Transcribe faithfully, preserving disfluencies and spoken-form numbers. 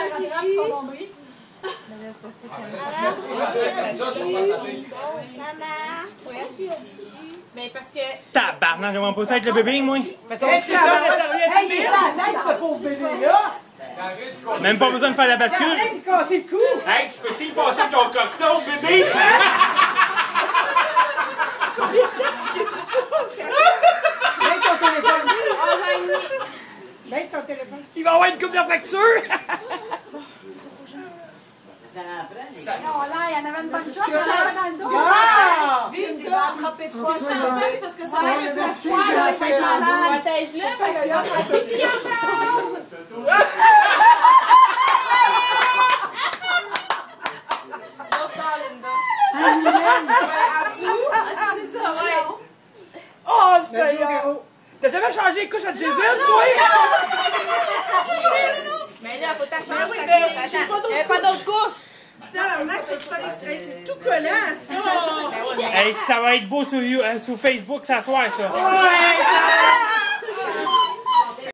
Mais parce que... Tabarnak, j'aimerais pas ça avec le bébé, moi. Parce qu'on hey, il est pas net, ce pauvre bébé-là. Même pas besoin de faire la bascule. Arrête de casser le cou. Hey, tu peux-tu y passer ton corset au bébé? Mets ton téléphone. Mets ton téléphone. Il va avoir une coupe de facture. Ça en prend, les Non, là, il y en avait une bonne chose. Ça dans le dos. Ah! Vite, il va attraper froid. T'es chanceuse parce que ça va être un froid, là, ça va être malade. Protège-le parce que... Oh, Seigneur! T'as jamais changé les couches à Jason, toi? Mais là, faut t'acheter oui, sa mais couche. j'ai Attends, pas d'autres il n'y avait pas d'autres couches. C'est tout collant, ça! Hey, ça va être beau sur, You- euh, sur Facebook, ça soir, ça. Ouais!